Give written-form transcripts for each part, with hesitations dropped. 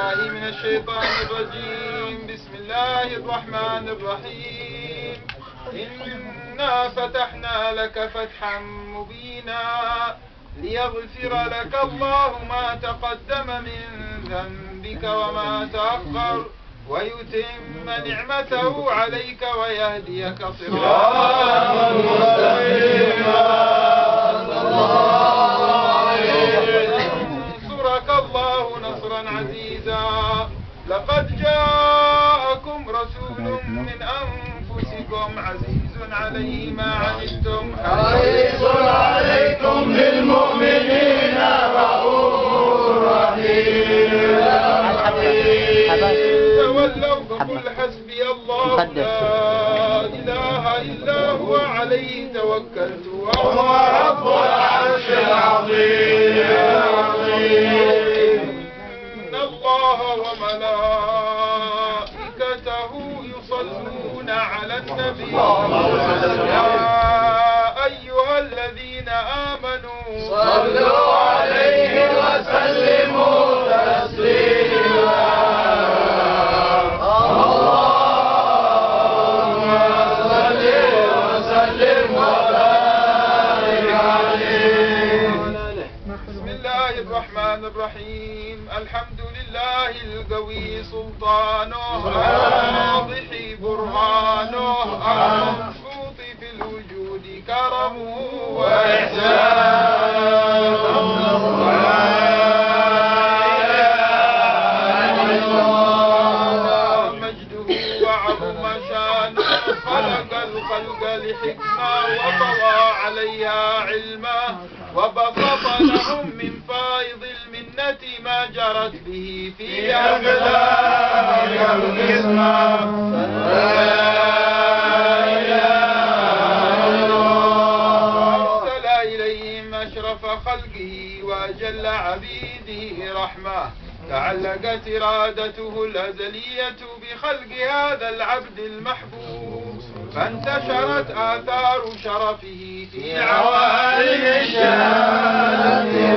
بالله من الشيطان الرجيم. بسم الله الرحمن الرحيم. إنا فتحنا لك فتحا مبينا ليغفر لك الله ما تقدم من ذنبك وما تأخر ويتم نعمته عليك ويهديك صراطا مستقيما. ينصرك الله نصرا عزيزا. لقد جاءكم رسول من أنفسكم عزيز عليه ما عنتم حريص عليكم بالمؤمنين رؤوف رحيم. تولوا فقل حسبي الله لا إله إلا هو عليه توكلت وهو رب العرش العظيم. إن الله وملائكته يصلون على النبي يا أيها الذين آمنوا صلوا عليه وسلموا تسليما. الرحمن الرحيم. الحمد لله القوي سلطانه الواضح برهانه المبسوط في الوجود كرمه وإحسانه مجده وعظم شانه خلق الخلق لحكمة وطوى عليها علما وبسط لهم من فائض المنة ما جرت به في أقدار القسمة. أرسل إليهم أشرف خلقه وأجل عبيده رحمة تعلقت إرادته الأزلية بخلق هذا العبد المحبوب فانتشرت آثار شرفه في عوالم الشهادة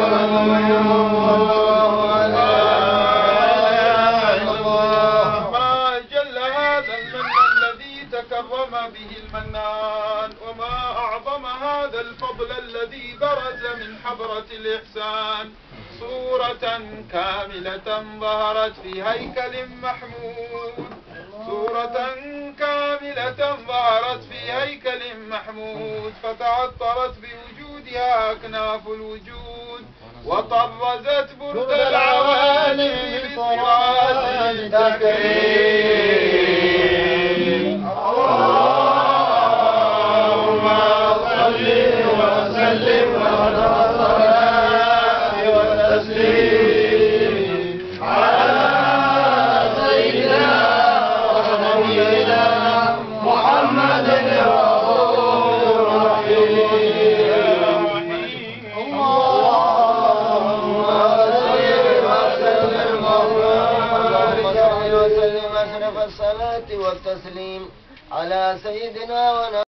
ما جل هذا المن الذي تكرم به المنان وما أعظم هذا الفضل الذي برز من حضرة الإحسان. صورة كاملة ظهرت في هيكل محمود صورة كاملة ظهرت في هيكل محمود فتعطرت بوجودها أكناف الوجود وطرزت برد العوالم بصراط التكريم. اللهم صل وسلم على الصلاة والتسليم على سيدنا ونبينا محمد الرؤوف الرحيم. اللهم صل وسلم أشرف الصلاة والتسليم على سيدنا ونبينا